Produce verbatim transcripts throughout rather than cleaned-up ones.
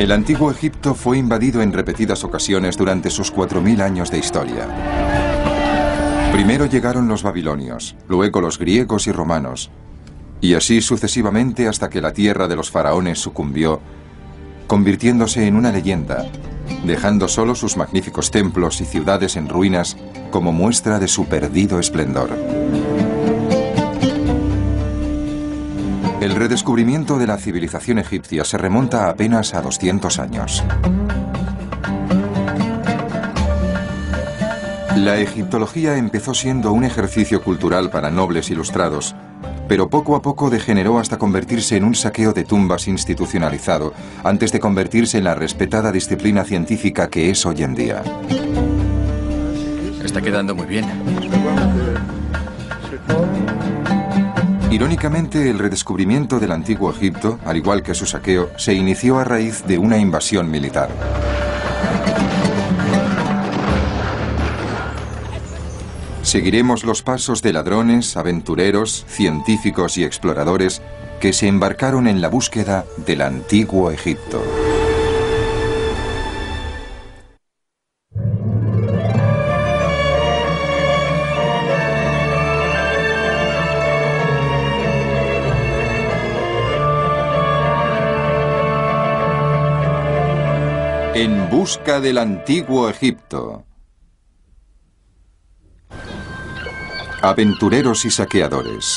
El antiguo Egipto fue invadido en repetidas ocasiones durante sus cuatro mil años de historia. Primero llegaron los babilonios, luego los griegos y romanos, y así sucesivamente hasta que la tierra de los faraones sucumbió, convirtiéndose en una leyenda, dejando solo sus magníficos templos y ciudades en ruinas como muestra de su perdido esplendor. El redescubrimiento de la civilización egipcia se remonta apenas a doscientos años. La egiptología empezó siendo un ejercicio cultural para nobles ilustrados, pero poco a poco degeneró hasta convertirse en un saqueo de tumbas institucionalizado, antes de convertirse en la respetada disciplina científica que es hoy en día. Está quedando muy bien. Irónicamente, el redescubrimiento del antiguo Egipto, al igual que su saqueo, se inició a raíz de una invasión militar. Seguiremos los pasos de ladrones, aventureros, científicos y exploradores que se embarcaron en la búsqueda del antiguo Egipto. En busca del antiguo Egipto. Aventureros y saqueadores.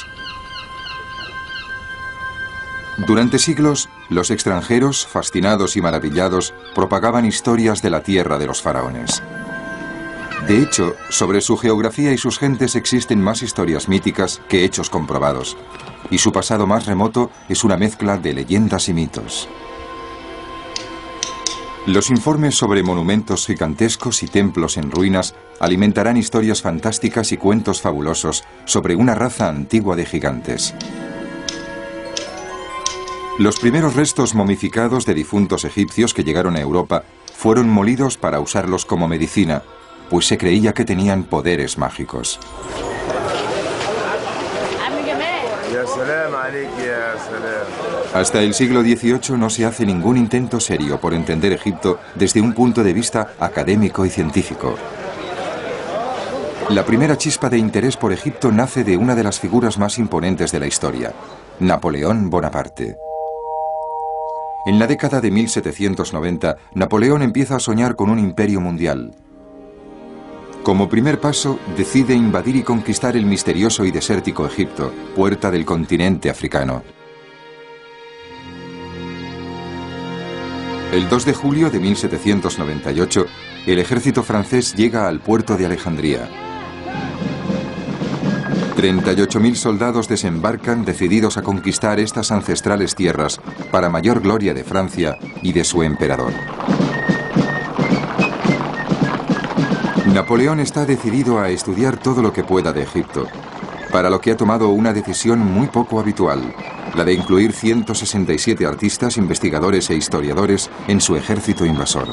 Durante siglos, los extranjeros, fascinados y maravillados, propagaban historias de la tierra de los faraones. De hecho, sobre su geografía y sus gentes existen más historias míticas que hechos comprobados, y su pasado más remoto es una mezcla de leyendas y mitos. Los informes sobre monumentos gigantescos y templos en ruinas alimentarán historias fantásticas y cuentos fabulosos sobre una raza antigua de gigantes. Los primeros restos momificados de difuntos egipcios que llegaron a Europa fueron molidos para usarlos como medicina, pues se creía que tenían poderes mágicos. Hasta el siglo dieciocho no se hace ningún intento serio por entender Egipto desde un punto de vista académico y científico. La primera chispa de interés por Egipto nace de una de las figuras más imponentes de la historia, Napoleón Bonaparte. En la década de mil setecientos noventa, Napoleón empieza a soñar con un imperio mundial. Como primer paso, decide invadir y conquistar el misterioso y desértico Egipto, puerta del continente africano. El dos de julio de mil setecientos noventa y ocho, el ejército francés llega al puerto de Alejandría. treinta y ocho mil soldados desembarcan decididos a conquistar estas ancestrales tierras para mayor gloria de Francia y de su emperador. Napoleón está decidido a estudiar todo lo que pueda de Egipto, para lo que ha tomado una decisión muy poco habitual, la de incluir ciento sesenta y siete artistas, investigadores e historiadores en su ejército invasor.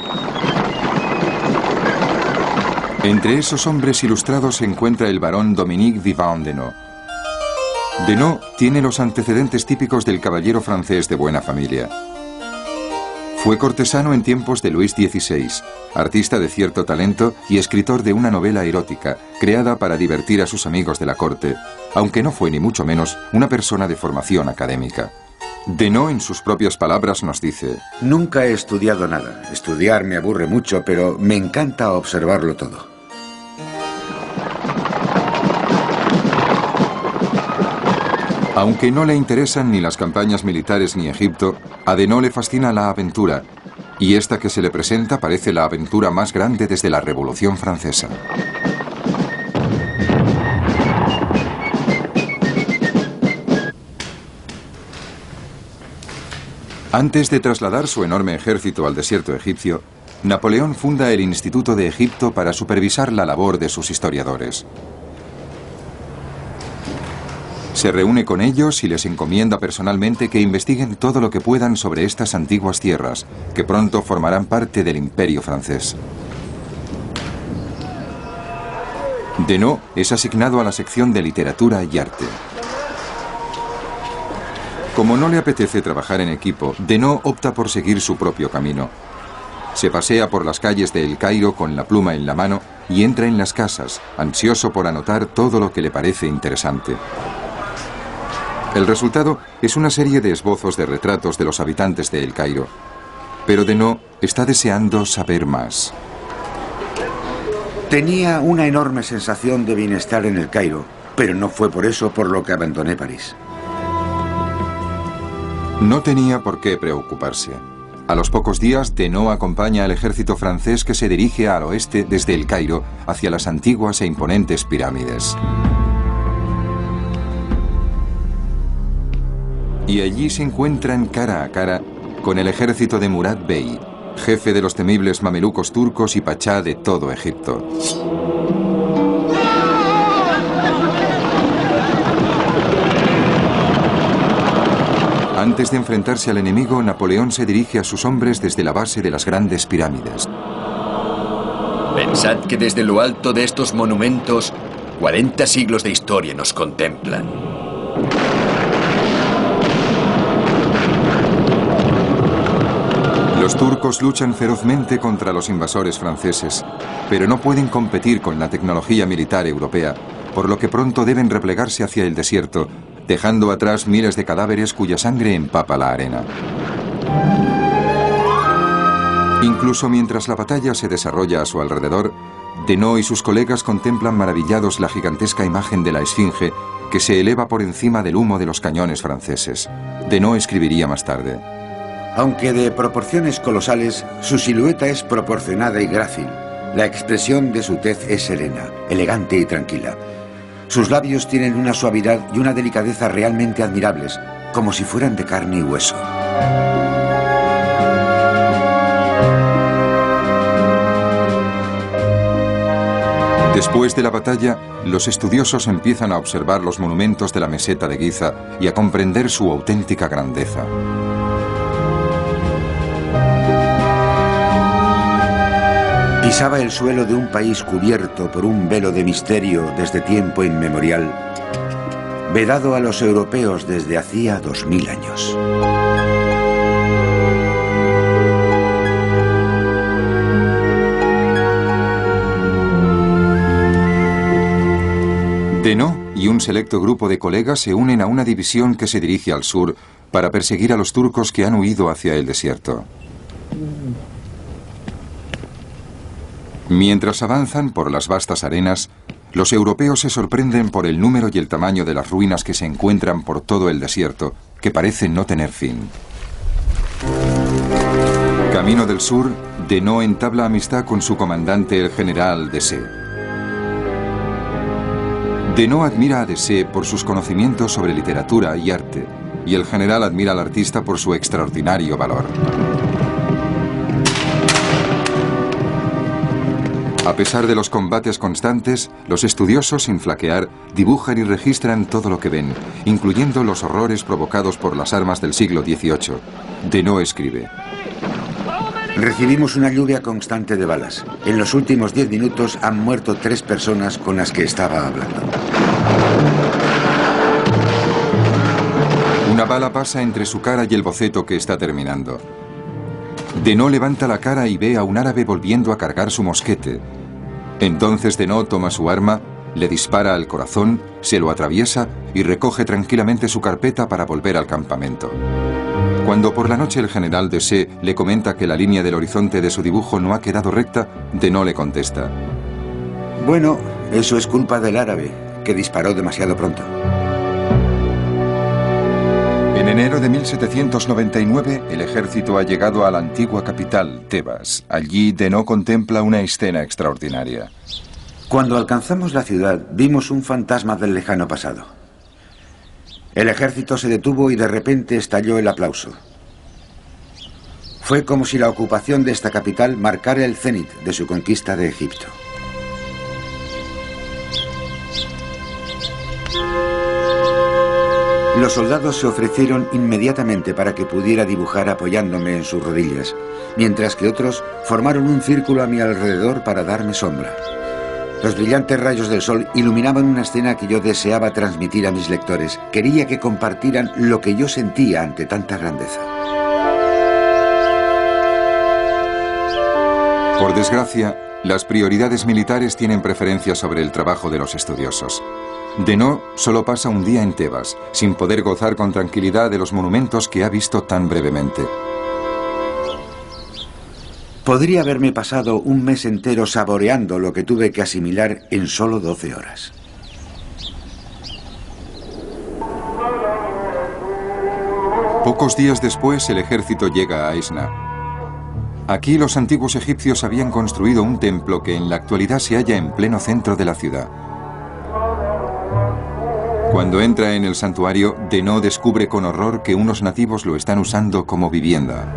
Entre esos hombres ilustrados se encuentra el barón Dominique Vivant Denot. Denot tiene los antecedentes típicos del caballero francés de buena familia. Fue cortesano en tiempos de Luis dieciséis, artista de cierto talento y escritor de una novela erótica, creada para divertir a sus amigos de la corte, aunque no fue ni mucho menos una persona de formación académica. Denot, en sus propias palabras, nos dice: Nunca he estudiado nada. Estudiar me aburre mucho, pero me encanta observarlo todo. Aunque no le interesan ni las campañas militares ni Egipto, a Denot le fascina la aventura, y esta que se le presenta parece la aventura más grande desde la Revolución Francesa. Antes de trasladar su enorme ejército al desierto egipcio, Napoleón funda el Instituto de Egipto para supervisar la labor de sus historiadores. Se reúne con ellos y les encomienda personalmente que investiguen todo lo que puedan sobre estas antiguas tierras, que pronto formarán parte del Imperio francés. Denot es asignado a la sección de literatura y arte. Como no le apetece trabajar en equipo, Denot opta por seguir su propio camino. Se pasea por las calles de El Cairo con la pluma en la mano y entra en las casas, ansioso por anotar todo lo que le parece interesante. El resultado es una serie de esbozos de retratos de los habitantes de El Cairo. Pero Denot está deseando saber más. Tenía una enorme sensación de bienestar en El Cairo, pero no fue por eso por lo que abandoné París. No tenía por qué preocuparse. A los pocos días, Denot acompaña al ejército francés que se dirige al oeste desde El Cairo hacia las antiguas e imponentes pirámides. Y allí se encuentran cara a cara con el ejército de Murad Bey, jefe de los temibles mamelucos turcos y pachá de todo Egipto. Antes de enfrentarse al enemigo, Napoleón se dirige a sus hombres desde la base de las grandes pirámides. Pensad que desde lo alto de estos monumentos, cuarenta siglos de historia nos contemplan. Los turcos luchan ferozmente contra los invasores franceses, pero no pueden competir con la tecnología militar europea, por lo que pronto deben replegarse hacia el desierto, dejando atrás miles de cadáveres cuya sangre empapa la arena. Incluso mientras la batalla se desarrolla a su alrededor, Denot y sus colegas contemplan maravillados la gigantesca imagen de la Esfinge que se eleva por encima del humo de los cañones franceses. Denot escribiría más tarde: aunque de proporciones colosales, su silueta es proporcionada y grácil. La expresión de su tez es serena, elegante y tranquila. Sus labios tienen una suavidad y una delicadeza realmente admirables, como si fueran de carne y hueso. Después de la batalla, los estudiosos empiezan a observar los monumentos de la meseta de Giza y a comprender su auténtica grandeza. Pisaba el suelo de un país cubierto por un velo de misterio desde tiempo inmemorial, vedado a los europeos desde hacía dos mil años. Denot y un selecto grupo de colegas se unen a una división que se dirige al sur para perseguir a los turcos que han huido hacia el desierto. Mientras avanzan por las vastas arenas, los europeos se sorprenden por el número y el tamaño de las ruinas que se encuentran por todo el desierto, que parecen no tener fin. Camino del sur, Denot entabla amistad con su comandante, el general Desaix. Denot admira a Desaix por sus conocimientos sobre literatura y arte, y el general admira al artista por su extraordinario valor. A pesar de los combates constantes, los estudiosos, sin flaquear, dibujan y registran todo lo que ven, incluyendo los horrores provocados por las armas del siglo dieciocho. Denot escribe: recibimos una lluvia constante de balas. En los últimos diez minutos han muerto tres personas con las que estaba hablando. Una bala pasa entre su cara y el boceto que está terminando. Denot levanta la cara y ve a un árabe volviendo a cargar su mosquete. Entonces Denot toma su arma, le dispara al corazón, se lo atraviesa y recoge tranquilamente su carpeta para volver al campamento. Cuando por la noche el general Desaix le comenta que la línea del horizonte de su dibujo no ha quedado recta, Denot le contesta: bueno, eso es culpa del árabe, que disparó demasiado pronto. En enero de mil setecientos noventa y nueve, el ejército ha llegado a la antigua capital, Tebas. Allí, Denot contempla una escena extraordinaria. Cuando alcanzamos la ciudad, vimos un fantasma del lejano pasado. El ejército se detuvo y de repente estalló el aplauso. Fue como si la ocupación de esta capital marcara el cenit de su conquista de Egipto. Los soldados se ofrecieron inmediatamente para que pudiera dibujar apoyándome en sus rodillas, mientras que otros formaron un círculo a mi alrededor para darme sombra. Los brillantes rayos del sol iluminaban una escena que yo deseaba transmitir a mis lectores. Quería que compartieran lo que yo sentía ante tanta grandeza. Por desgracia, las prioridades militares tienen preferencia sobre el trabajo de los estudiosos. Denot solo pasa un día en Tebas, sin poder gozar con tranquilidad de los monumentos que ha visto tan brevemente. Podría haberme pasado un mes entero saboreando lo que tuve que asimilar en solo doce horas. Pocos días después, el ejército llega a Esna. Aquí los antiguos egipcios habían construido un templo que en la actualidad se halla en pleno centro de la ciudad. Cuando entra en el santuario, Denot descubre con horror que unos nativos lo están usando como vivienda.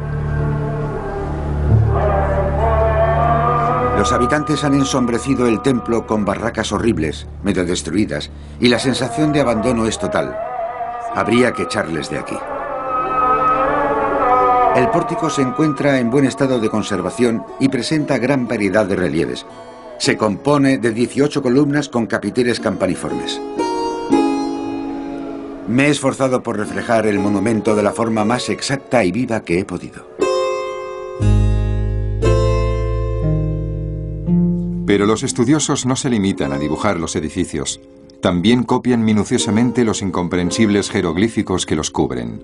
Los habitantes han ensombrecido el templo con barracas horribles, medio destruidas, y la sensación de abandono es total. Habría que echarles de aquí. El pórtico se encuentra en buen estado de conservación y presenta gran variedad de relieves. Se compone de dieciocho columnas con capiteles campaniformes. Me he esforzado por reflejar el monumento de la forma más exacta y viva que he podido. Pero los estudiosos no se limitan a dibujar los edificios. También copian minuciosamente los incomprensibles jeroglíficos que los cubren.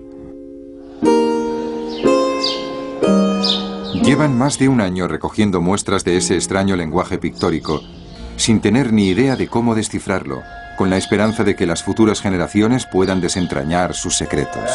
Llevan más de un año recogiendo muestras de ese extraño lenguaje pictórico, sin tener ni idea de cómo descifrarlo, con la esperanza de que las futuras generaciones puedan desentrañar sus secretos.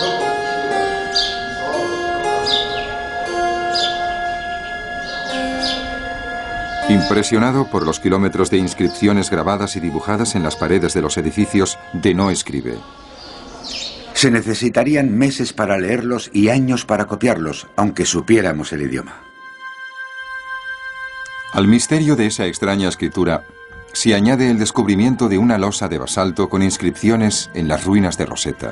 Impresionado por los kilómetros de inscripciones grabadas y dibujadas en las paredes de los edificios, Denot escribe: Se necesitarían meses para leerlos y años para copiarlos, aunque supiéramos el idioma. Al misterio de esa extraña escritura se añade el descubrimiento de una losa de basalto con inscripciones en las ruinas de Rosetta.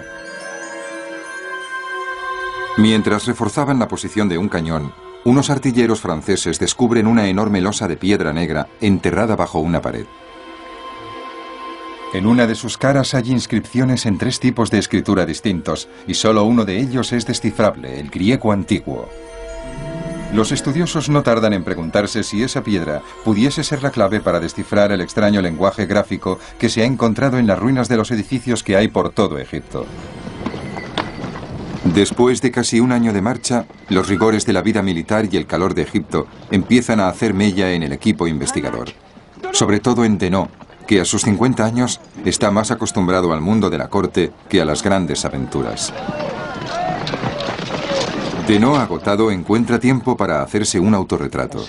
Mientras reforzaban la posición de un cañón, unos artilleros franceses descubren una enorme losa de piedra negra enterrada bajo una pared. En una de sus caras hay inscripciones en tres tipos de escritura distintos, y solo uno de ellos es descifrable, el griego antiguo. Los estudiosos no tardan en preguntarse si esa piedra pudiese ser la clave para descifrar el extraño lenguaje gráfico que se ha encontrado en las ruinas de los edificios que hay por todo Egipto. Después de casi un año de marcha, los rigores de la vida militar y el calor de Egipto empiezan a hacer mella en el equipo investigador. Sobre todo en Denot, que a sus cincuenta años está más acostumbrado al mundo de la corte que a las grandes aventuras. Denot, agotado, encuentra tiempo para hacerse un autorretrato.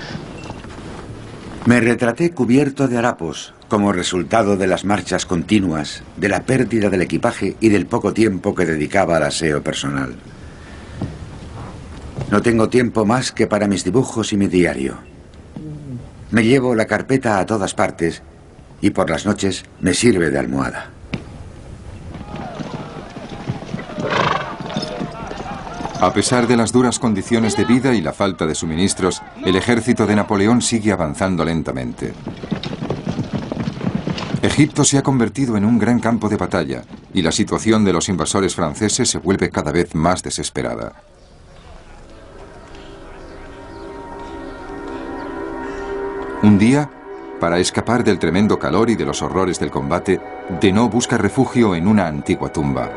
Me retraté cubierto de harapos, como resultado de las marchas continuas, de la pérdida del equipaje y del poco tiempo que dedicaba al aseo personal. No tengo tiempo más que para mis dibujos y mi diario. Me llevo la carpeta a todas partes y por las noches me sirve de almohada. A pesar de las duras condiciones de vida y la falta de suministros, el ejército de Napoleón sigue avanzando lentamente. Egipto se ha convertido en un gran campo de batalla y la situación de los invasores franceses se vuelve cada vez más desesperada. Un día, para escapar del tremendo calor y de los horrores del combate, Denot busca refugio en una antigua tumba.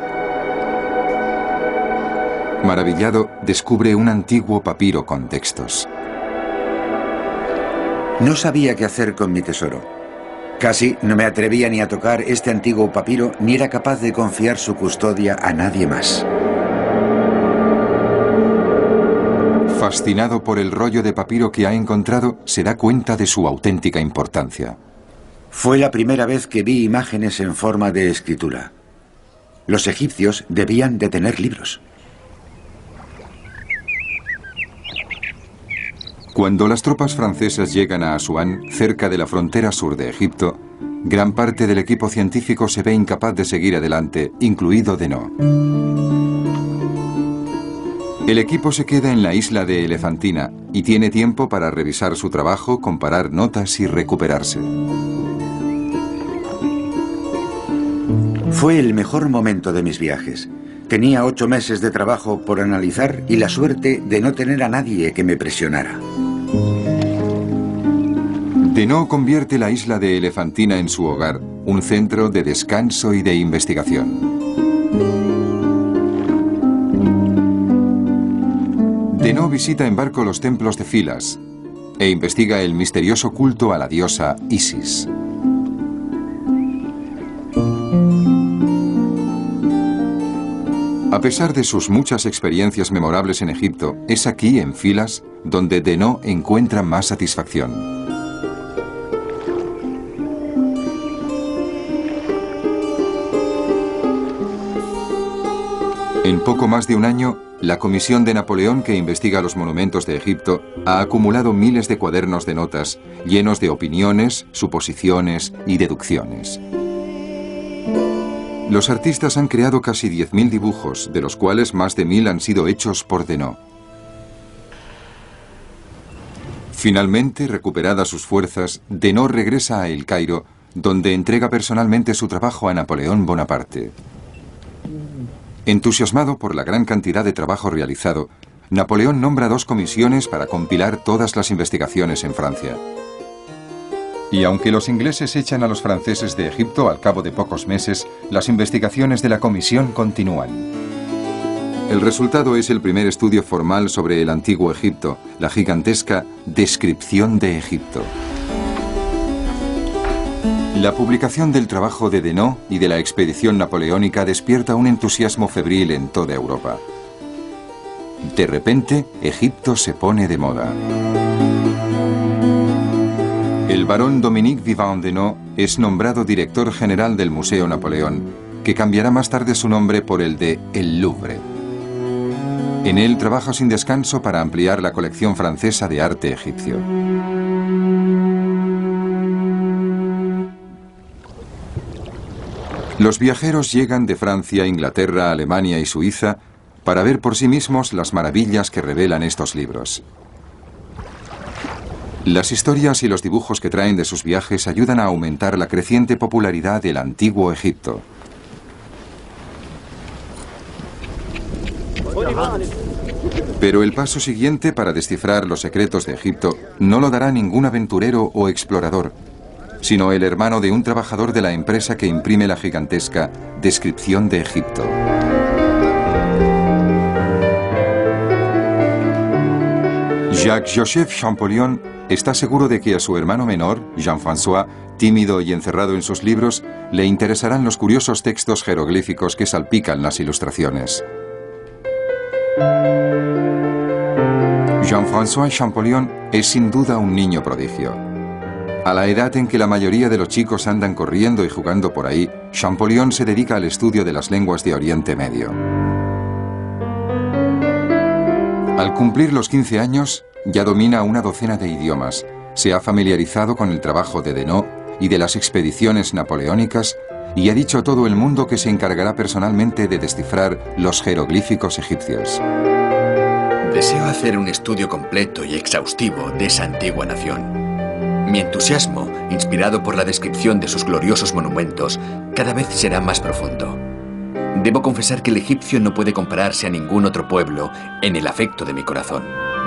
Maravillado, descubre un antiguo papiro con textos. No sabía qué hacer con mi tesoro. Casi no me atrevía ni a tocar este antiguo papiro, ni era capaz de confiar su custodia a nadie más. Fascinado por el rollo de papiro que ha encontrado, se da cuenta de su auténtica importancia. Fue la primera vez que vi imágenes en forma de escritura. Los egipcios debían de tener libros. Cuando las tropas francesas llegan a Asuán, cerca de la frontera sur de Egipto, gran parte del equipo científico se ve incapaz de seguir adelante, incluido Denot. El equipo se queda en la isla de Elefantina y tiene tiempo para revisar su trabajo, comparar notas y recuperarse. Fue el mejor momento de mis viajes. Tenía ocho meses de trabajo por analizar y la suerte de no tener a nadie que me presionara. Denot convierte la isla de Elefantina en su hogar, un centro de descanso y de investigación. Denot visita en barco los templos de Filas e investiga el misterioso culto a la diosa Isis. A pesar de sus muchas experiencias memorables en Egipto, es aquí, en Filas, donde Denot encuentra más satisfacción. En poco más de un año, la comisión de Napoleón que investiga los monumentos de Egipto ha acumulado miles de cuadernos de notas llenos de opiniones, suposiciones y deducciones. Los artistas han creado casi diez mil dibujos, de los cuales más de mil han sido hechos por Denot. Finalmente, recuperadas sus fuerzas, Denot regresa a El Cairo, donde entrega personalmente su trabajo a Napoleón Bonaparte. Entusiasmado por la gran cantidad de trabajo realizado, Napoleón nombra dos comisiones para compilar todas las investigaciones en Francia. Y aunque los ingleses echan a los franceses de Egipto al cabo de pocos meses, las investigaciones de la comisión continúan. El resultado es el primer estudio formal sobre el antiguo Egipto, la gigantesca Descripción de Egipto. La publicación del trabajo de Denot y de la expedición napoleónica despierta un entusiasmo febril en toda Europa. De repente, Egipto se pone de moda. El barón Dominique Vivant Denot es nombrado director general del Museo Napoleón, que cambiará más tarde su nombre por el de El Louvre. En él trabaja sin descanso para ampliar la colección francesa de arte egipcio. Los viajeros llegan de Francia, Inglaterra, Alemania y Suiza para ver por sí mismos las maravillas que revelan estos libros. Las historias y los dibujos que traen de sus viajes ayudan a aumentar la creciente popularidad del antiguo Egipto. Pero el paso siguiente para descifrar los secretos de Egipto no lo dará ningún aventurero o explorador, sino el hermano de un trabajador de la empresa que imprime la gigantesca Descripción de Egipto. Jacques-Joseph Champollion está seguro de que a su hermano menor, Jean-François, tímido y encerrado en sus libros, le interesarán los curiosos textos jeroglíficos que salpican las ilustraciones. Jean-François Champollion es sin duda un niño prodigio. A la edad en que la mayoría de los chicos andan corriendo y jugando por ahí, Champollion se dedica al estudio de las lenguas de Oriente Medio. Al cumplir los quince años, ya domina una docena de idiomas, se ha familiarizado con el trabajo de Denot y de las expediciones napoleónicas y ha dicho a todo el mundo que se encargará personalmente de descifrar los jeroglíficos egipcios. Deseo hacer un estudio completo y exhaustivo de esa antigua nación. Mi entusiasmo, inspirado por la descripción de sus gloriosos monumentos, cada vez será más profundo. Debo confesar que el egipcio no puede compararse a ningún otro pueblo en el afecto de mi corazón.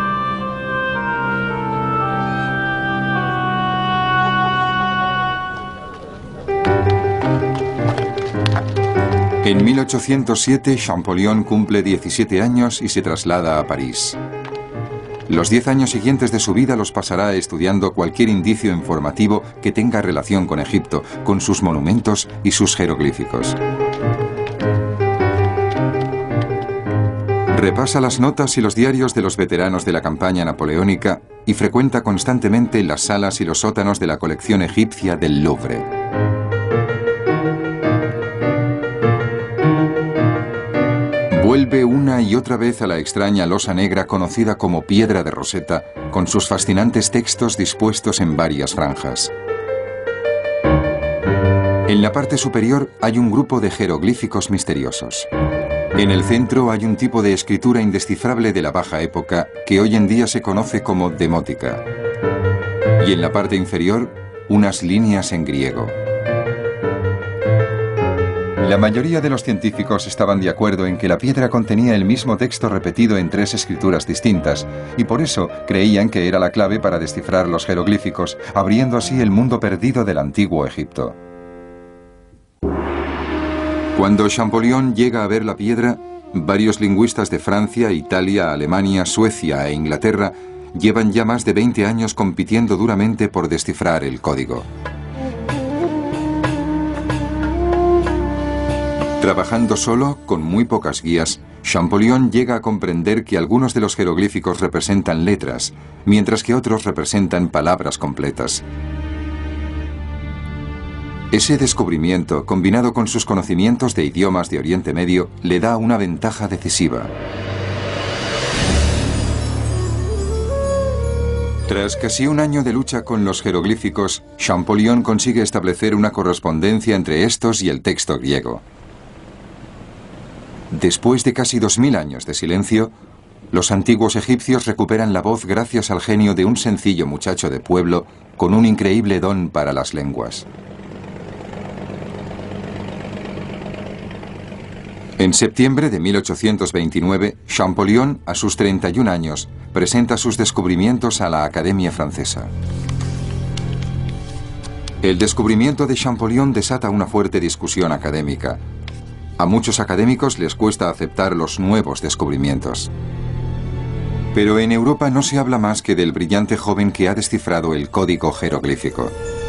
En mil ochocientos siete, Champollion cumple diecisiete años y se traslada a París. Los diez años siguientes de su vida los pasará estudiando cualquier indicio informativo que tenga relación con Egipto, con sus monumentos y sus jeroglíficos. Repasa las notas y los diarios de los veteranos de la campaña napoleónica y frecuenta constantemente las salas y los sótanos de la colección egipcia del Louvre. Vuelve una y otra vez a la extraña losa negra conocida como Piedra de Roseta, con sus fascinantes textos dispuestos en varias franjas. En la parte superior hay un grupo de jeroglíficos misteriosos. En el centro hay un tipo de escritura indescifrable de la baja época que hoy en día se conoce como demótica. Y en la parte inferior, unas líneas en griego. La mayoría de los científicos estaban de acuerdo en que la piedra contenía el mismo texto repetido en tres escrituras distintas, y por eso creían que era la clave para descifrar los jeroglíficos, abriendo así el mundo perdido del antiguo Egipto. Cuando Champollion llega a ver la piedra, varios lingüistas de Francia, Italia, Alemania, Suecia e Inglaterra llevan ya más de veinte años compitiendo duramente por descifrar el código. Trabajando solo, con muy pocas guías, Champollion llega a comprender que algunos de los jeroglíficos representan letras, mientras que otros representan palabras completas. Ese descubrimiento, combinado con sus conocimientos de idiomas de Oriente Medio, le da una ventaja decisiva. Tras casi un año de lucha con los jeroglíficos, Champollion consigue establecer una correspondencia entre estos y el texto griego. Después de casi dos mil años de silencio, los antiguos egipcios recuperan la voz gracias al genio de un sencillo muchacho de pueblo con un increíble don para las lenguas. En septiembre de mil ochocientos veintinueve, Champollion, a sus treinta y un años, presenta sus descubrimientos a la Academia Francesa. El descubrimiento de Champollion desata una fuerte discusión académica. A muchos académicos les cuesta aceptar los nuevos descubrimientos. Pero en Europa no se habla más que del brillante joven que ha descifrado el código jeroglífico.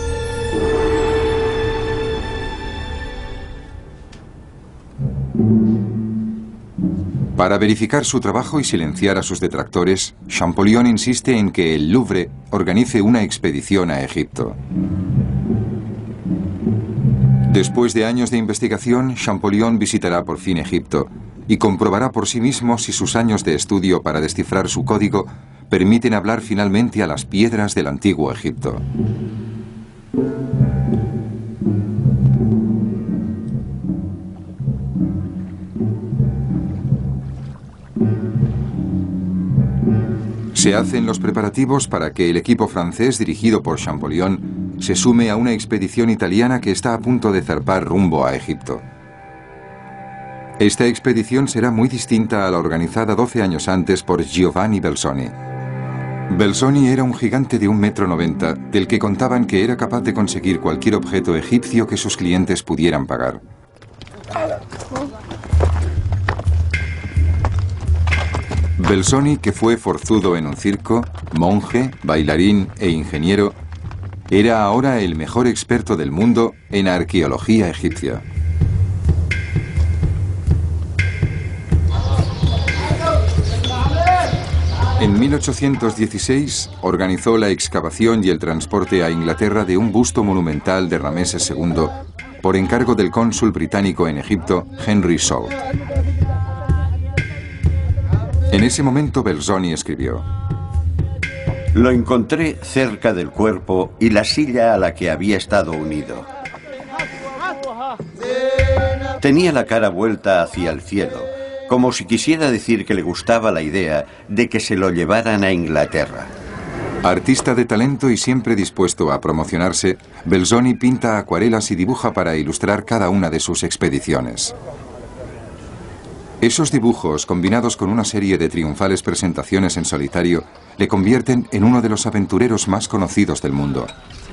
Para verificar su trabajo y silenciar a sus detractores, Champollion insiste en que el Louvre organice una expedición a Egipto. Después de años de investigación, Champollion visitará por fin Egipto y comprobará por sí mismo si sus años de estudio para descifrar su código permiten hablar finalmente a las piedras del antiguo Egipto. Se hacen los preparativos para que el equipo francés dirigido por Champollion se sume a una expedición italiana que está a punto de zarpar rumbo a Egipto. Esta expedición será muy distinta a la organizada doce años antes por Giovanni Belzoni. Belzoni era un gigante de un metro noventa, del que contaban que era capaz de conseguir cualquier objeto egipcio que sus clientes pudieran pagar. Belzoni, que fue forzudo en un circo, monje, bailarín e ingeniero, era ahora el mejor experto del mundo en arqueología egipcia. En mil ochocientos dieciséis organizó la excavación y el transporte a Inglaterra de un busto monumental de Rameses segundo por encargo del cónsul británico en Egipto, Henry Salt. En ese momento Belzoni escribió: Lo encontré cerca del cuerpo y la silla a la que había estado unido. Tenía la cara vuelta hacia el cielo, como si quisiera decir que le gustaba la idea de que se lo llevaran a Inglaterra. Artista de talento y siempre dispuesto a promocionarse, Belzoni pinta acuarelas y dibuja para ilustrar cada una de sus expediciones. Esos dibujos, combinados con una serie de triunfales presentaciones en solitario, le convierten en uno de los aventureros más conocidos del mundo.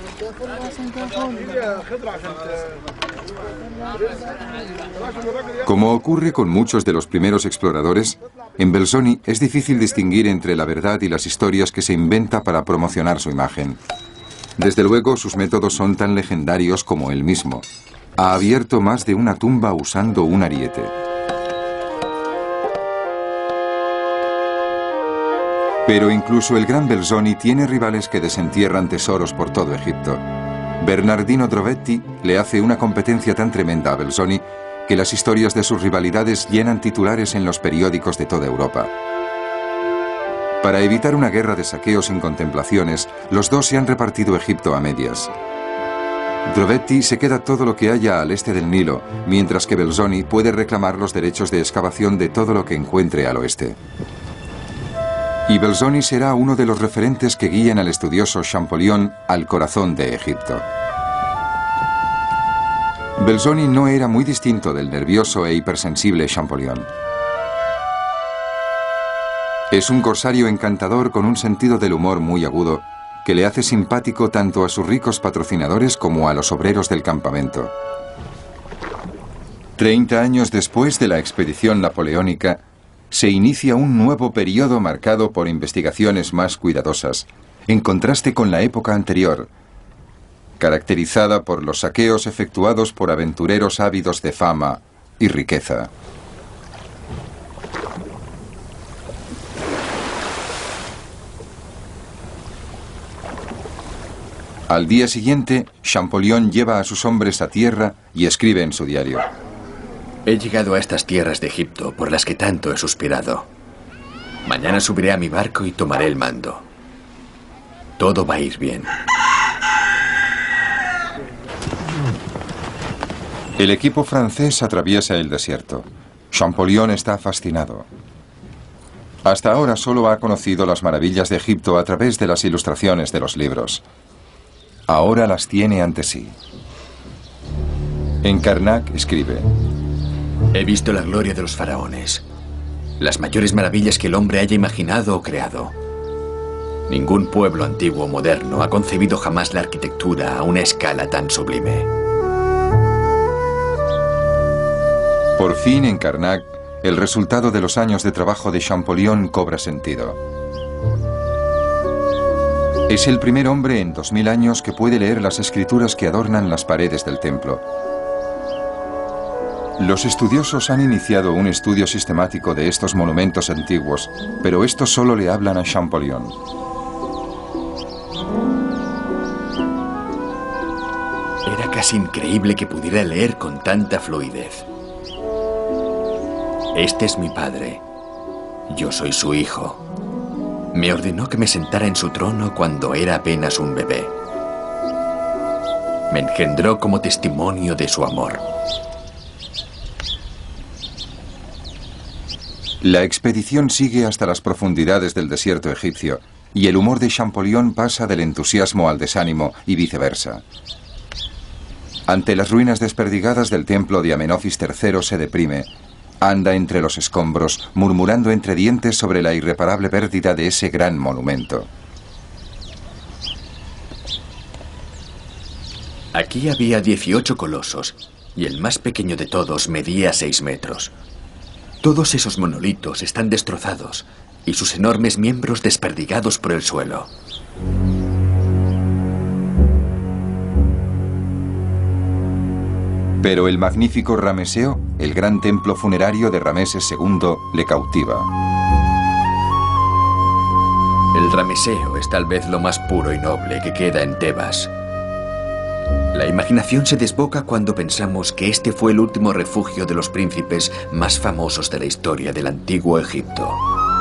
Como ocurre con muchos de los primeros exploradores, en Belzoni es difícil distinguir entre la verdad y las historias que se inventa para promocionar su imagen. Desde luego, sus métodos son tan legendarios como él mismo. Ha abierto más de una tumba usando un ariete. Pero incluso el gran Belzoni tiene rivales que desentierran tesoros por todo Egipto. Bernardino Drovetti le hace una competencia tan tremenda a Belzoni que las historias de sus rivalidades llenan titulares en los periódicos de toda Europa. Para evitar una guerra de saqueos sin contemplaciones, los dos se han repartido Egipto a medias. Drovetti se queda todo lo que haya al este del Nilo, mientras que Belzoni puede reclamar los derechos de excavación de todo lo que encuentre al oeste. Y Belzoni será uno de los referentes que guían al estudioso Champollion al corazón de Egipto. Belzoni no era muy distinto del nervioso e hipersensible Champollion. Es un corsario encantador con un sentido del humor muy agudo que le hace simpático tanto a sus ricos patrocinadores como a los obreros del campamento. Treinta años después de la expedición napoleónica, se inicia un nuevo periodo marcado por investigaciones más cuidadosas, en contraste con la época anterior, caracterizada por los saqueos efectuados por aventureros ávidos de fama y riqueza. Al día siguiente, Champollion lleva a sus hombres a tierra y escribe en su diario: He llegado a estas tierras de Egipto por las que tanto he suspirado. Mañana subiré a mi barco y tomaré el mando. Todo va a ir bien. El equipo francés atraviesa el desierto. Champollion está fascinado. Hasta ahora solo ha conocido las maravillas de Egipto a través de las ilustraciones de los libros. Ahora las tiene ante sí. En Karnak escribe: He visto la gloria de los faraones, las mayores maravillas que el hombre haya imaginado o creado. Ningún pueblo antiguo o moderno ha concebido jamás la arquitectura a una escala tan sublime. Por fin en Karnak, el resultado de los años de trabajo de Champollion cobra sentido. Es el primer hombre en dos mil años que puede leer las escrituras que adornan las paredes del templo. Los estudiosos han iniciado un estudio sistemático de estos monumentos antiguos, pero estos solo le hablan a Champollion. Era casi increíble que pudiera leer con tanta fluidez. Este es mi padre. Yo soy su hijo. Me ordenó que me sentara en su trono cuando era apenas un bebé. Me engendró como testimonio de su amor. La expedición sigue hasta las profundidades del desierto egipcio, y el humor de Champollion pasa del entusiasmo al desánimo y viceversa. Ante las ruinas desperdigadas del templo de Amenofis tercero se deprime. Anda entre los escombros, murmurando entre dientes sobre la irreparable pérdida de ese gran monumento. Aquí había dieciocho colosos, y el más pequeño de todos medía seis metros. Todos esos monolitos están destrozados, y sus enormes miembros desperdigados por el suelo. Pero el magnífico Rameseo, el gran templo funerario de Rameses segundo, le cautiva. El Rameseo es tal vez lo más puro y noble que queda en Tebas. La imaginación se desboca cuando pensamos que este fue el último refugio de los príncipes más famosos de la historia del antiguo Egipto.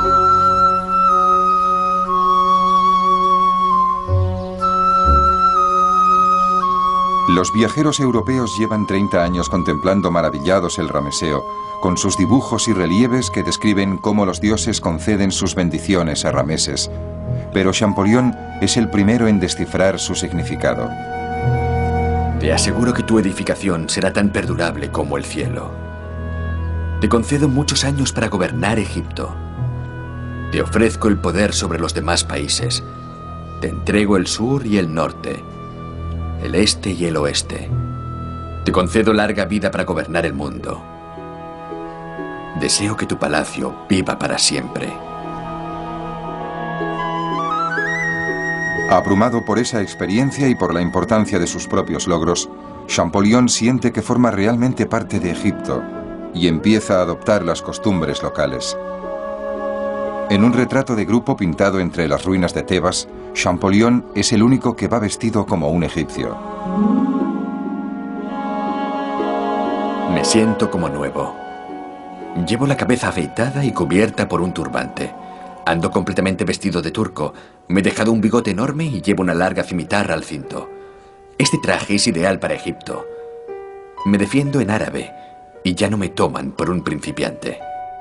Los viajeros europeos llevan treinta años contemplando maravillados el Rameseo, con sus dibujos y relieves que describen cómo los dioses conceden sus bendiciones a Rameses. Pero Champollion es el primero en descifrar su significado. Te aseguro que tu edificación será tan perdurable como el cielo. Te concedo muchos años para gobernar Egipto. Te ofrezco el poder sobre los demás países. Te entrego el sur y el norte, el este y el oeste. Te concedo larga vida para gobernar el mundo. Deseo que tu palacio viva para siempre. Abrumado por esa experiencia y por la importancia de sus propios logros, Champollion siente que forma realmente parte de Egipto y empieza a adoptar las costumbres locales. En un retrato de grupo pintado entre las ruinas de Tebas, Champollion es el único que va vestido como un egipcio. Me siento como nuevo. Llevo la cabeza afeitada y cubierta por un turbante. Ando completamente vestido de turco. Me he dejado un bigote enorme y llevo una larga cimitarra al cinto. Este traje es ideal para Egipto. Me defiendo en árabe y ya no me toman por un principiante.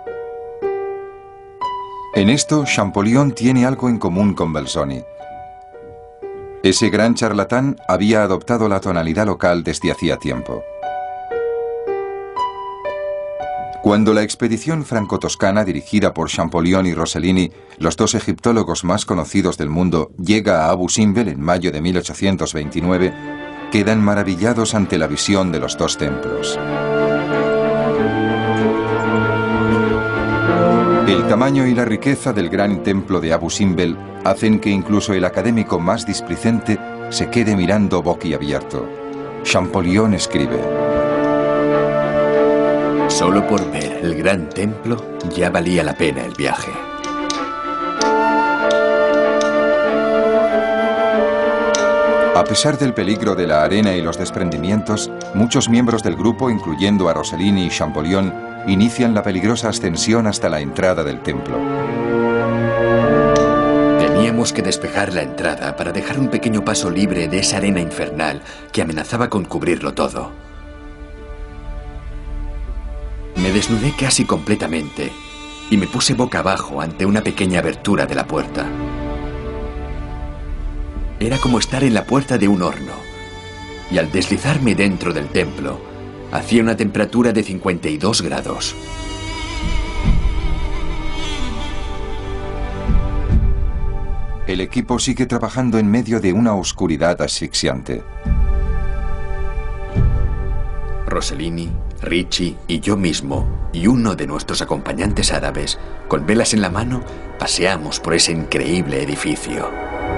En esto, Champollion tiene algo en común con Belzoni. Ese gran charlatán había adoptado la tonalidad local desde hacía tiempo. Cuando la expedición franco-toscana dirigida por Champollion y Rossellini, los dos egiptólogos más conocidos del mundo, llega a Abu Simbel en mayo de mil ochocientos veintinueve, quedan maravillados ante la visión de los dos templos. El tamaño y la riqueza del gran templo de Abu Simbel hacen que incluso el académico más displicente se quede mirando boquiabierto. Champollion escribe: Solo por ver el gran templo ya valía la pena el viaje. A pesar del peligro de la arena y los desprendimientos, muchos miembros del grupo, incluyendo a Rossellini y Champollion, inician la peligrosa ascensión hasta la entrada del templo. Teníamos que despejar la entrada para dejar un pequeño paso libre de esa arena infernal que amenazaba con cubrirlo todo. Me desnudé casi completamente y me puse boca abajo ante una pequeña abertura de la puerta. Era como estar en la puerta de un horno, y al deslizarme dentro del templo, hacía una temperatura de cincuenta y dos grados. El equipo sigue trabajando en medio de una oscuridad asfixiante. Rossellini, Ricci y yo mismo, y uno de nuestros acompañantes árabes, con velas en la mano, paseamos por ese increíble edificio.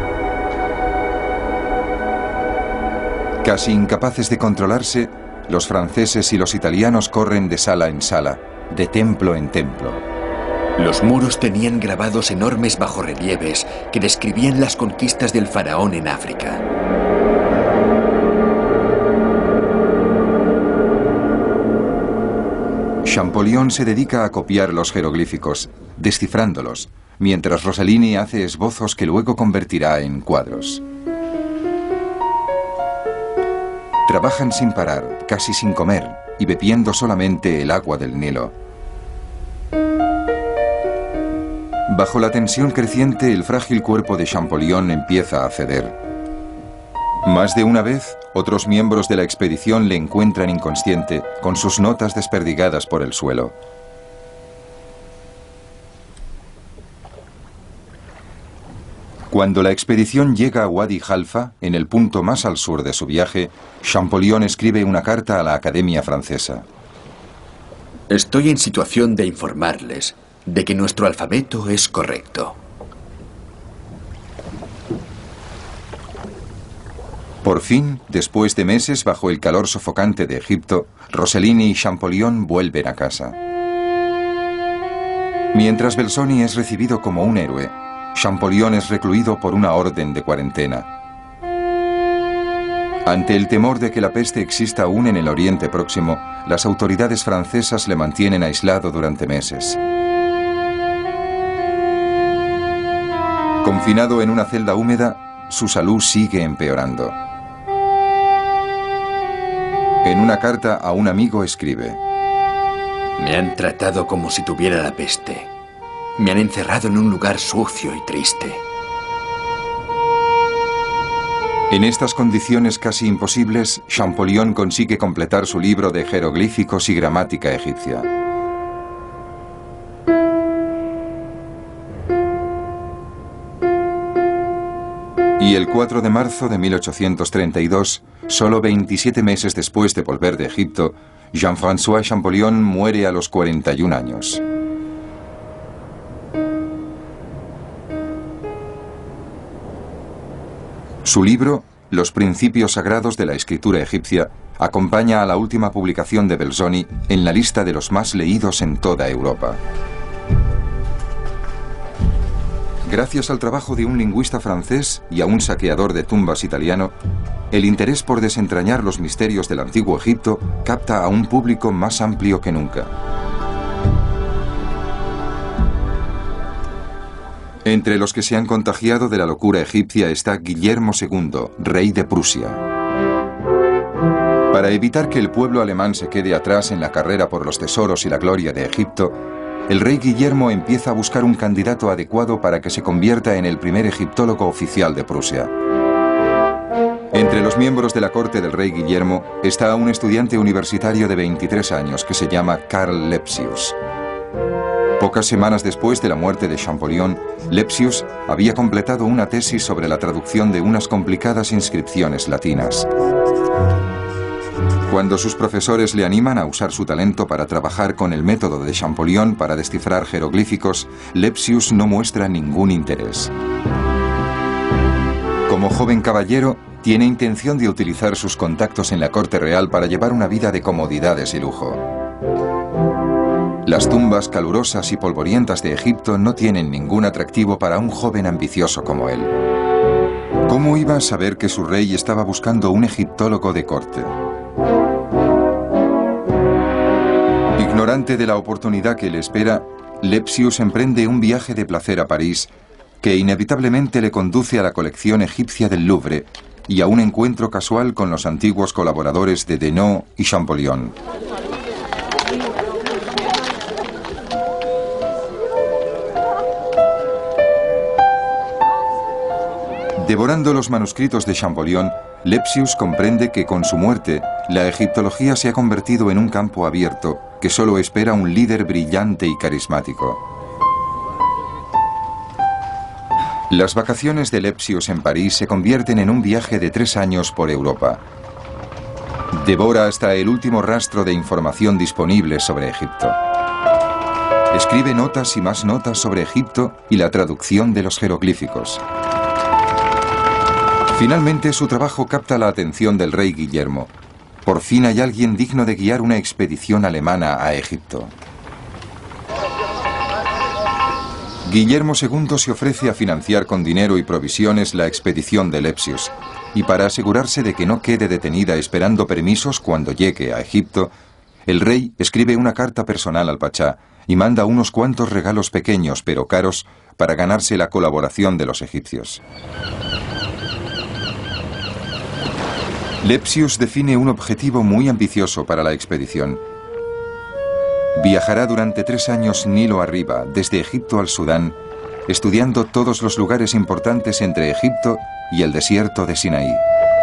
Casi incapaces de controlarse, los franceses y los italianos corren de sala en sala, de templo en templo. Los muros tenían grabados enormes bajorrelieves que describían las conquistas del faraón en África. Champollion se dedica a copiar los jeroglíficos, descifrándolos, mientras Rossellini hace esbozos que luego convertirá en cuadros. Trabajan sin parar, casi sin comer, y bebiendo solamente el agua del Nilo. Bajo la tensión creciente, el frágil cuerpo de Champollion empieza a ceder. Más de una vez, otros miembros de la expedición le encuentran inconsciente, con sus notas desperdigadas por el suelo. Cuando la expedición llega a Wadi Halfa, en el punto más al sur de su viaje, Champollion escribe una carta a la Academia Francesa. Estoy en situación de informarles de que nuestro alfabeto es correcto. Por fin, después de meses bajo el calor sofocante de Egipto, Rossellini y Champollion vuelven a casa. Mientras Belzoni es recibido como un héroe, Champollion es recluido por una orden de cuarentena. Ante el temor de que la peste exista aún en el Oriente Próximo, las autoridades francesas le mantienen aislado durante meses. Confinado en una celda húmeda, su salud sigue empeorando. En una carta a un amigo escribe: Me han tratado como si tuviera la peste. Me han encerrado en un lugar sucio y triste. En estas condiciones casi imposibles, Champollion consigue completar su libro de jeroglíficos y gramática egipcia. Y el cuatro de marzo de mil ochocientos treinta y dos, solo veintisiete meses después de volver de Egipto, Jean-François Champollion muere a los cuarenta y un años. Su libro, Los principios sagrados de la escritura egipcia, acompaña a la última publicación de Belzoni en la lista de los más leídos en toda Europa. Gracias al trabajo de un lingüista francés y a un saqueador de tumbas italiano, el interés por desentrañar los misterios del antiguo Egipto capta a un público más amplio que nunca. Entre los que se han contagiado de la locura egipcia está Guillermo segundo, rey de Prusia. Para evitar que el pueblo alemán se quede atrás en la carrera por los tesoros y la gloria de Egipto, el rey Guillermo empieza a buscar un candidato adecuado para que se convierta en el primer egiptólogo oficial de Prusia. Entre los miembros de la corte del rey Guillermo está un estudiante universitario de veintitrés años que se llama Karl Lepsius. Pocas semanas después de la muerte de Champollion, Lepsius había completado una tesis sobre la traducción de unas complicadas inscripciones latinas. Cuando sus profesores le animan a usar su talento para trabajar con el método de Champollion para descifrar jeroglíficos, Lepsius no muestra ningún interés. Como joven caballero, tiene intención de utilizar sus contactos en la corte real para llevar una vida de comodidades y lujo. Las tumbas calurosas y polvorientas de Egipto no tienen ningún atractivo para un joven ambicioso como él. ¿Cómo iba a saber que su rey estaba buscando un egiptólogo de corte? Ignorante de la oportunidad que le espera, Lepsius emprende un viaje de placer a París que inevitablemente le conduce a la colección egipcia del Louvre y a un encuentro casual con los antiguos colaboradores de Denot y Champollion. Devorando los manuscritos de Champollion, Lepsius comprende que con su muerte, la egiptología se ha convertido en un campo abierto que solo espera un líder brillante y carismático. Las vacaciones de Lepsius en París se convierten en un viaje de tres años por Europa. Devora hasta el último rastro de información disponible sobre Egipto. Escribe notas y más notas sobre Egipto y la traducción de los jeroglíficos. Finalmente, su trabajo capta la atención del rey Guillermo. Por fin hay alguien digno de guiar una expedición alemana a Egipto. Guillermo segundo se ofrece a financiar con dinero y provisiones la expedición de Lepsius, y para asegurarse de que no quede detenida esperando permisos cuando llegue a Egipto, el rey escribe una carta personal al pachá y manda unos cuantos regalos pequeños pero caros para ganarse la colaboración de los egipcios. Lepsius define un objetivo muy ambicioso para la expedición. Viajará durante tres años Nilo arriba, desde Egipto al Sudán, estudiando todos los lugares importantes entre Egipto y el desierto de Sinaí.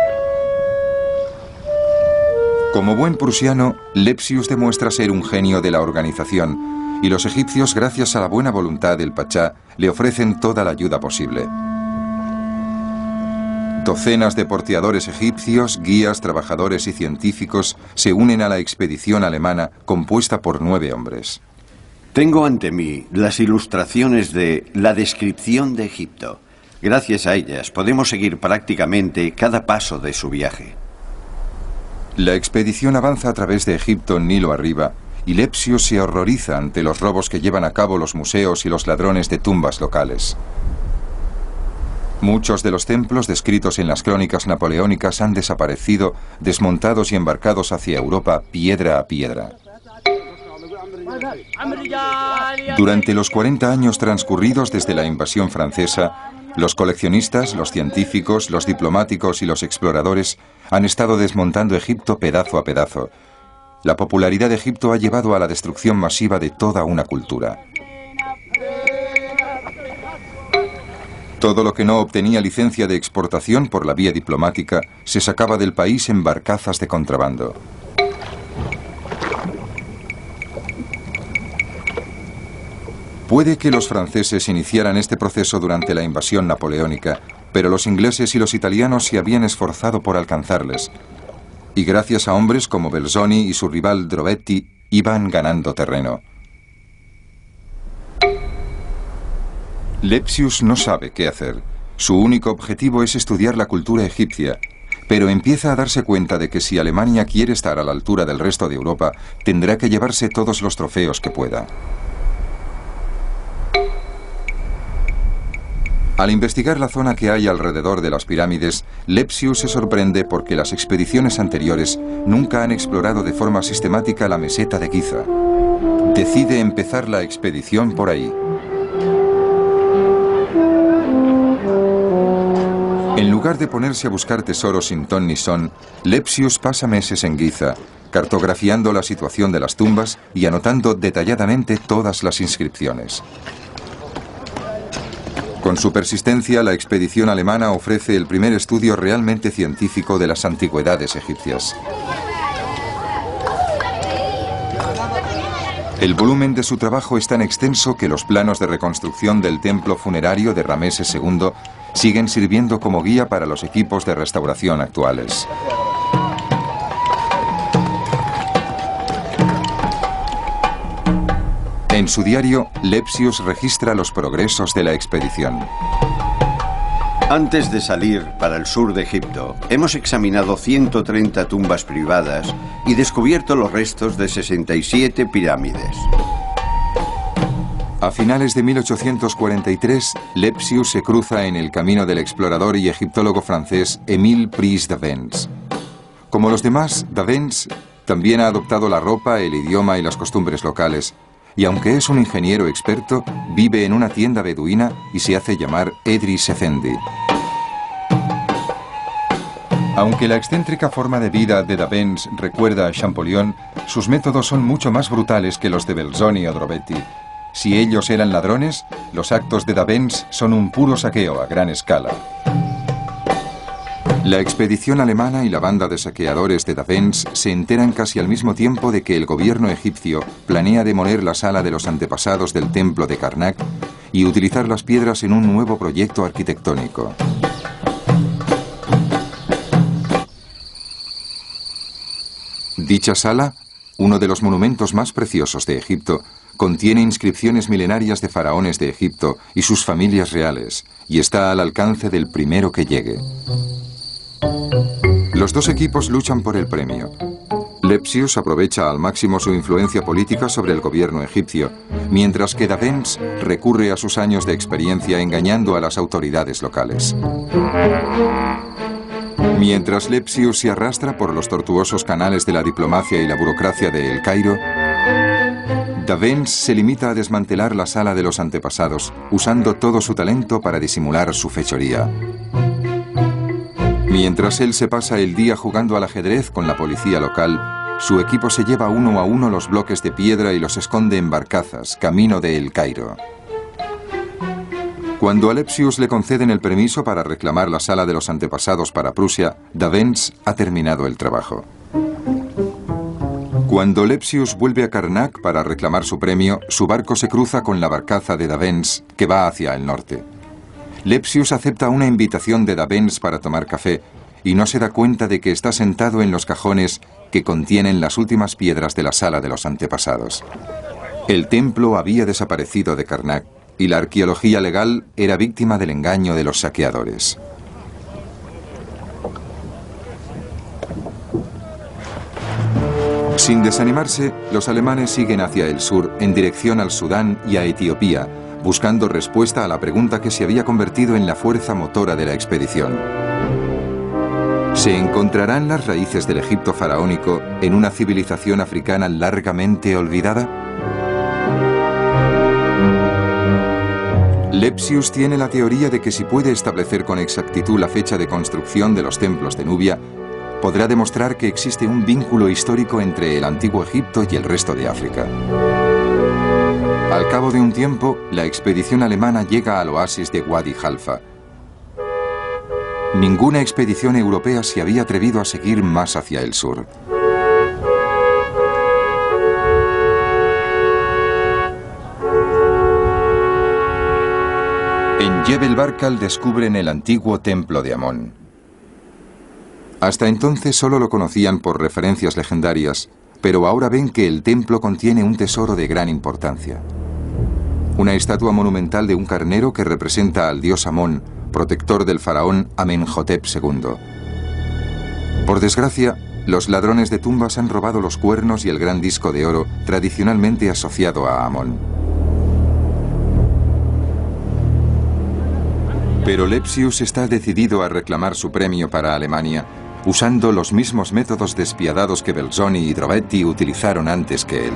Como buen prusiano, Lepsius demuestra ser un genio de la organización, y los egipcios, gracias a la buena voluntad del pachá, le ofrecen toda la ayuda posible. Docenas de porteadores egipcios, guías, trabajadores y científicos se unen a la expedición alemana compuesta por nueve hombres. Tengo ante mí las ilustraciones de la descripción de Egipto. Gracias a ellas podemos seguir prácticamente cada paso de su viaje. La expedición avanza a través de Egipto Nilo arriba y Lepsius se horroriza ante los robos que llevan a cabo los museos y los ladrones de tumbas locales. Muchos de los templos descritos en las crónicas napoleónicas han desaparecido, desmontados y embarcados hacia Europa piedra a piedra. Durante los cuarenta años transcurridos desde la invasión francesa, los coleccionistas, los científicos, los diplomáticos y los exploradores han estado desmontando Egipto pedazo a pedazo. La popularidad de Egipto ha llevado a la destrucción masiva de toda una cultura. Todo lo que no obtenía licencia de exportación por la vía diplomática se sacaba del país en barcazas de contrabando. Puede que los franceses iniciaran este proceso durante la invasión napoleónica, pero los ingleses y los italianos se habían esforzado por alcanzarles, y gracias a hombres como Belzoni y su rival Drobetti iban ganando terreno. Lepsius no sabe qué hacer. Su único objetivo es estudiar la cultura egipcia, pero empieza a darse cuenta de que si Alemania quiere estar a la altura del resto de Europa, tendrá que llevarse todos los trofeos que pueda. Al investigar la zona que hay alrededor de las pirámides, Lepsius se sorprende porque las expediciones anteriores nunca han explorado de forma sistemática la meseta de Giza. Decide empezar la expedición por ahí. En lugar de ponerse a buscar tesoros sin ton ni son, Lepsius pasa meses en Giza, cartografiando la situación de las tumbas y anotando detalladamente todas las inscripciones. Con su persistencia, la expedición alemana ofrece el primer estudio realmente científico de las antigüedades egipcias. El volumen de su trabajo es tan extenso que los planos de reconstrucción del templo funerario de Rameses segundo siguen sirviendo como guía para los equipos de restauración actuales. En su diario, Lepsius registra los progresos de la expedición. Antes de salir para el sur de Egipto, hemos examinado ciento treinta tumbas privadas y descubierto los restos de sesenta y siete pirámides. A finales de mil ochocientos cuarenta y tres, Lepsius se cruza en el camino del explorador y egiptólogo francés Émile Pries d'Avence. Como los demás, d'Avence también ha adoptado la ropa, el idioma y las costumbres locales, y aunque es un ingeniero experto, vive en una tienda beduina y se hace llamar Edris Effendi. Aunque la excéntrica forma de vida de d'Avence recuerda a Champollion, sus métodos son mucho más brutales que los de Belzoni o Drobetti. Si ellos eran ladrones, los actos de d'Avence son un puro saqueo a gran escala. La expedición alemana y la banda de saqueadores de d'Avence se enteran casi al mismo tiempo de que el gobierno egipcio planea demoler la sala de los antepasados del templo de Karnak y utilizar las piedras en un nuevo proyecto arquitectónico. Dicha sala, uno de los monumentos más preciosos de Egipto, contiene inscripciones milenarias de faraones de Egipto y sus familias reales, y está al alcance del primero que llegue. Los dos equipos luchan por el premio. Lepsius aprovecha al máximo su influencia política sobre el gobierno egipcio, mientras que d'Avence recurre a sus años de experiencia engañando a las autoridades locales. Mientras Lepsius se arrastra por los tortuosos canales de la diplomacia y la burocracia de El Cairo, d'Avence se limita a desmantelar la sala de los antepasados, usando todo su talento para disimular su fechoría. Mientras él se pasa el día jugando al ajedrez con la policía local, su equipo se lleva uno a uno los bloques de piedra y los esconde en barcazas, camino de El Cairo. Cuando a Lepsius le conceden el permiso para reclamar la sala de los antepasados para Prusia, d'Avence ha terminado el trabajo. Cuando Lepsius vuelve a Karnak para reclamar su premio, su barco se cruza con la barcaza de d'Avence, que va hacia el norte. Lepsius acepta una invitación de d'Avence para tomar café y no se da cuenta de que está sentado en los cajones que contienen las últimas piedras de la sala de los antepasados. El templo había desaparecido de Karnak y la arqueología legal era víctima del engaño de los saqueadores. Sin desanimarse, los alemanes siguen hacia el sur en dirección al Sudán y a Etiopía, buscando respuesta a la pregunta que se había convertido en la fuerza motora de la expedición. ¿Se encontrarán las raíces del Egipto faraónico en una civilización africana largamente olvidada? Lepsius tiene la teoría de que si puede establecer con exactitud la fecha de construcción de los templos de Nubia, podrá demostrar que existe un vínculo histórico entre el antiguo Egipto y el resto de África. Al cabo de un tiempo, la expedición alemana llega al oasis de Wadi Halfa. Ninguna expedición europea se había atrevido a seguir más hacia el sur. En Jebel Barkal descubren el antiguo templo de Amón. Hasta entonces solo lo conocían por referencias legendarias, pero ahora ven que el templo contiene un tesoro de gran importancia. Una estatua monumental de un carnero que representa al dios Amón, protector del faraón Amenhotep segundo. Por desgracia, los ladrones de tumbas han robado los cuernos y el gran disco de oro tradicionalmente asociado a Amón. Pero Lepsius está decidido a reclamar su premio para Alemania, usando los mismos métodos despiadados que Belzoni y Drobetti utilizaron antes que él.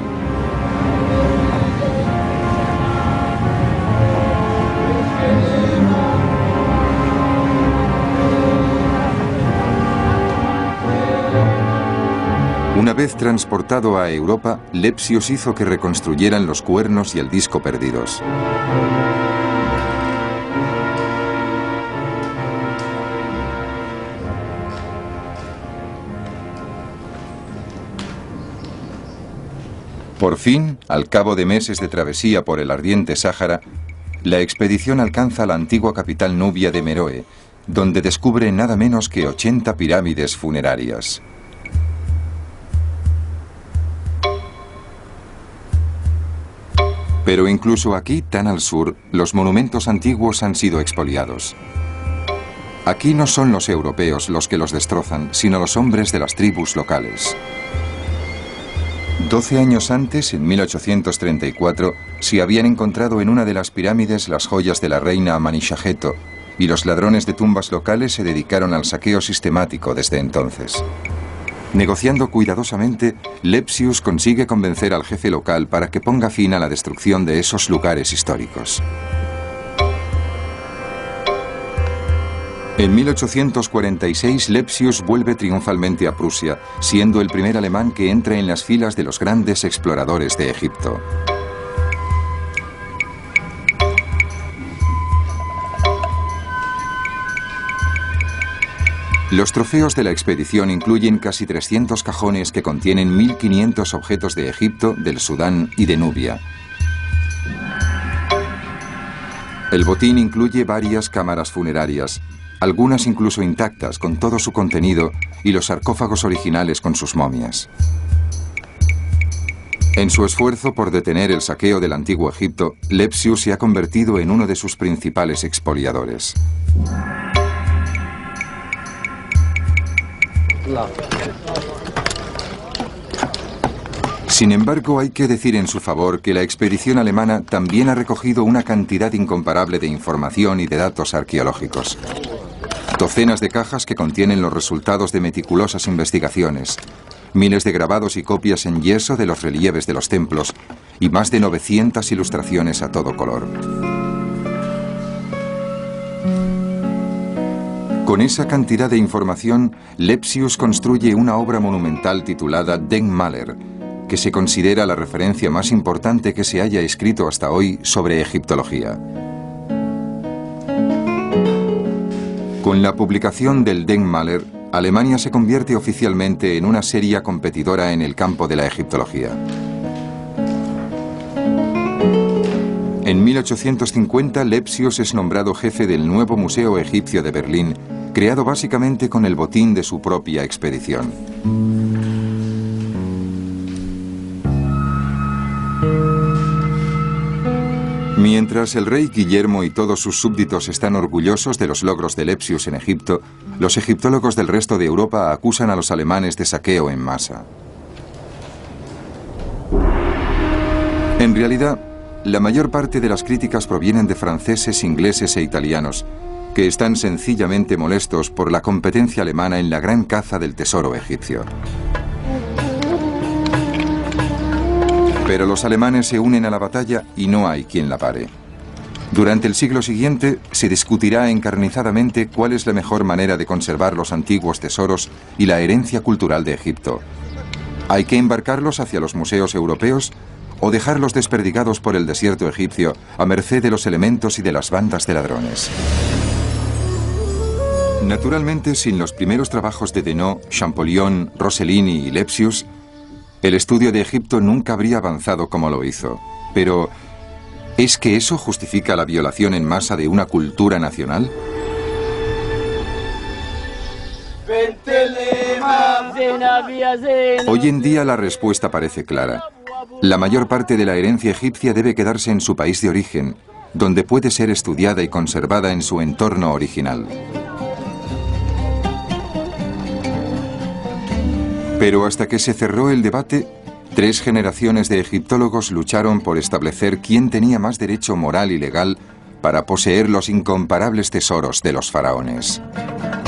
Una vez transportado a Europa, Lepsius hizo que reconstruyeran los cuernos y el disco perdidos. Por fin, al cabo de meses de travesía por el ardiente Sáhara, la expedición alcanza la antigua capital nubia de Meroe, donde descubre nada menos que ochenta pirámides funerarias. Pero incluso aquí, tan al sur, los monumentos antiguos han sido expoliados. Aquí no son los europeos los que los destrozan, sino los hombres de las tribus locales. Doce años antes, en mil ochocientos treinta y cuatro, se habían encontrado en una de las pirámides las joyas de la reina Amenishaheto, y los ladrones de tumbas locales se dedicaron al saqueo sistemático desde entonces. Negociando cuidadosamente, Lepsius consigue convencer al jefe local para que ponga fin a la destrucción de esos lugares históricos. En mil ochocientos cuarenta y seis, Lepsius vuelve triunfalmente a Prusia, siendo el primer alemán que entra en las filas de los grandes exploradores de Egipto. Los trofeos de la expedición incluyen casi trescientos cajones que contienen mil quinientos objetos de Egipto, del Sudán y de Nubia. El botín incluye varias cámaras funerarias, algunas incluso intactas con todo su contenido, y los sarcófagos originales con sus momias. En su esfuerzo por detener el saqueo del antiguo Egipto, Lepsius se ha convertido en uno de sus principales expoliadores. Sin embargo, hay que decir en su favor que la expedición alemana también ha recogido una cantidad incomparable de información y de datos arqueológicos. Docenas de cajas que contienen los resultados de meticulosas investigaciones, miles de grabados y copias en yeso de los relieves de los templos y más de novecientas ilustraciones a todo color. Con esa cantidad de información, Lepsius construye una obra monumental titulada Denkmäler, que se considera la referencia más importante que se haya escrito hasta hoy sobre egiptología. Con la publicación del Denkmäler, Alemania se convierte oficialmente en una seria competidora en el campo de la egiptología. En mil ochocientos cincuenta, Lepsius es nombrado jefe del nuevo Museo Egipcio de Berlín, creado básicamente con el botín de su propia expedición. Mientras el rey Guillermo y todos sus súbditos están orgullosos de los logros de Lepsius en Egipto, los egiptólogos del resto de Europa acusan a los alemanes de saqueo en masa. En realidad, la mayor parte de las críticas provienen de franceses, ingleses e italianos, que están sencillamente molestos por la competencia alemana en la gran caza del tesoro egipcio. Pero los alemanes se unen a la batalla y no hay quien la pare. Durante el siglo siguiente se discutirá encarnizadamente cuál es la mejor manera de conservar los antiguos tesoros y la herencia cultural de Egipto. ¿Hay que embarcarlos hacia los museos europeos o dejarlos desperdigados por el desierto egipcio a merced de los elementos y de las bandas de ladrones? Naturalmente, sin los primeros trabajos de Denot, Champollion, Rossellini y Lepsius, el estudio de Egipto nunca habría avanzado como lo hizo. Pero, ¿es que eso justifica la violación en masa de una cultura nacional? Hoy en día la respuesta parece clara. La mayor parte de la herencia egipcia debe quedarse en su país de origen, donde puede ser estudiada y conservada en su entorno original. Pero hasta que se cerró el debate, tres generaciones de egiptólogos lucharon por establecer quién tenía más derecho moral y legal para poseer los incomparables tesoros de los faraones.